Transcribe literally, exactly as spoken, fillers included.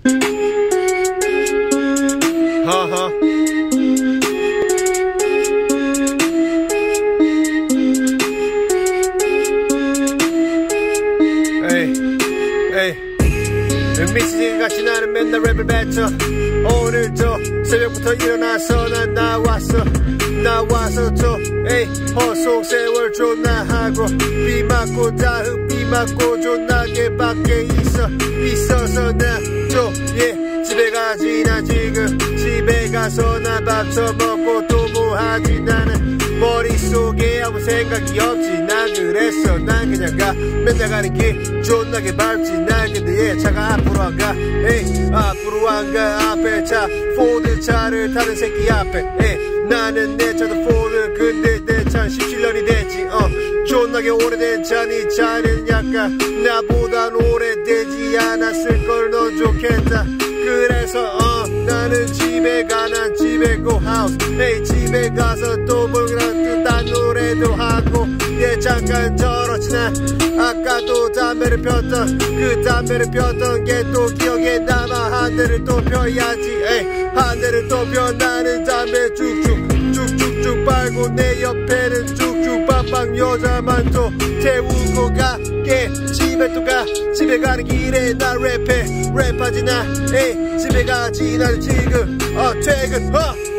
하하. 에이 에이 미치지같이 나는 맨날 랩을 뱉어. 오늘도 새벽부터 일어나서 난 나왔어. 나와서 또 에이 허송 세월 존나 하고 비 맞고 다음 비 맞고 존나게 밖에 있어. 있어서 나좀예 집에 가지. 난 지금 집에 가서 난 밥 처먹고 또 뭐 하지. 나는 머릿속에 아무 생각이 없지. 난 그랬어. 난 그냥 가. 맨날 가는 길 존나게 밟지. 난 근데 얘 차가 앞으로 안 가. 에이 앞으로 안 가. 앞에 차 포드 차를 타는 새끼 앞에 에이 나는 내 차도 포드. 근데 내 차는 십칠 년이 됐지. 어 존나게 오래된 차니. 차는 약간 나보단 오래되지 않았을 걸. 넌 좋겠다. 그래서 어 나는 집에 가. 난 집에 go house. 에이 집에 가서 또 뭐랑 딴 노래도 하고. 얘 잠깐 저렇지. 나 아까도 담배를 폈던 그 담배를 폈던 게 또 기억에 남아. 한 대를 또 펴야지. 에이 한 대를 또 펴. 나는 담배 쭉쭉 쭉쭉쭉 빨고 내 옆에는 쭉쭉 빵빵 여자만 또 태우고 가게. 집에 또 가. 집에 가는 길에 나 랩해. 랩하지 나. 에이 집에 가지. 나는 지금 어 퇴근 어